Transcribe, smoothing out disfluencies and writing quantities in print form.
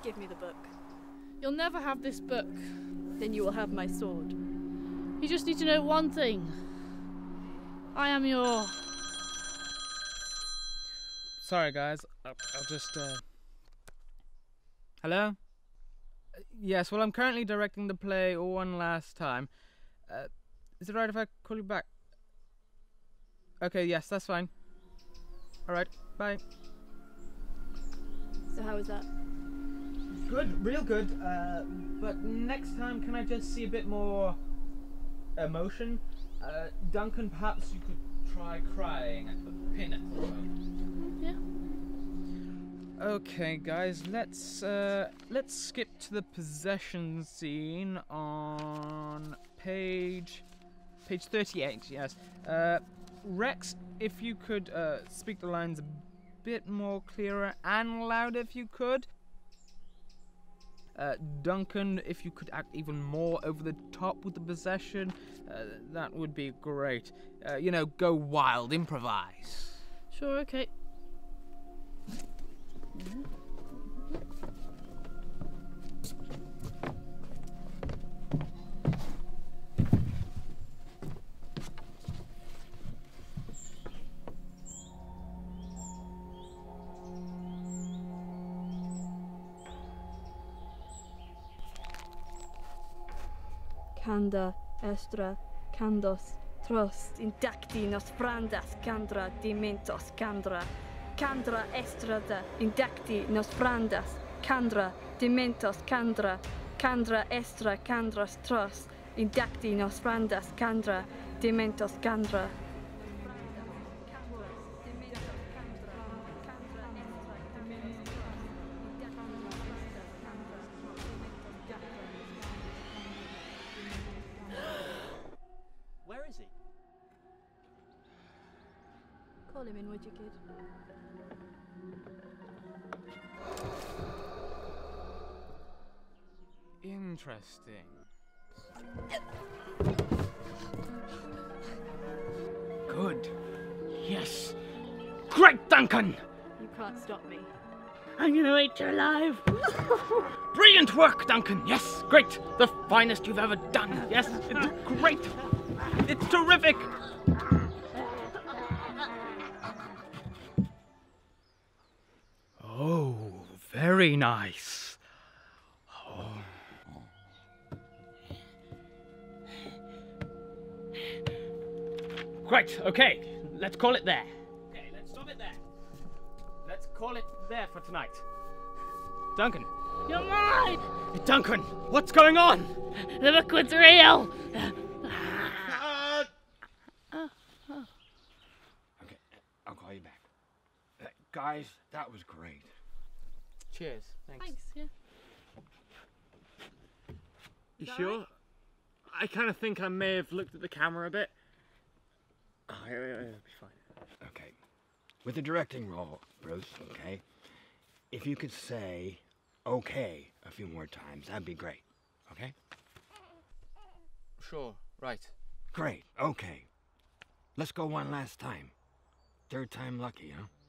Give me the book. You'll never have this book. Then you will have my sword. You just need to know one thing. I am your... Sorry guys, I'll just Hello? Yes, well I'm currently directing the play one last time. Is it right if I call you back? Okay, yes, that's fine. Alright, bye. So how was that? Good, real good. But next time can I just see a bit more emotion? Duncan, perhaps you could try crying at the pin at the moment. Yeah. Okay, guys, let's skip to the possession scene on page 38. Yes. Rex, if you could speak the lines a bit more clearer and louder, if you could. Duncan, if you could act even more over the top with the possession, that would be great. You know, go wild, improvise. Sure, okay. Canda, estra, candos, tros, indacti nos brandas, candra, dimentos, candra. Candra estrada, indacti nos brandas, candra, dimentos, candra. Candra estra, candras, tros, indacti nos brandas, candra, dimentos, candra. Where is he? Call him in, would you, kid? Interesting. Good. Yes. Great, Duncan! You can't stop me. I'm gonna eat you alive. Brilliant work, Duncan! Yes, great! The finest you've ever done! Yes, it's great! It's terrific! Oh, very nice. Oh. Great, okay, let's call it there. Okay, let's stop it there. Let's call it there for tonight. Duncan. You're mine! Duncan, what's going on? The book was real! Okay, I'll call you back. Guys, that was great. Cheers. Thanks. Thanks, yeah. You sure? I kind of think I may have looked at the camera a bit. Oh, it'll be fine. Okay. With the directing role, Bruce, okay? If you could say okay a few more times, that'd be great. Okay? Sure, right. Great, okay. Let's go one last time. Third time lucky, huh?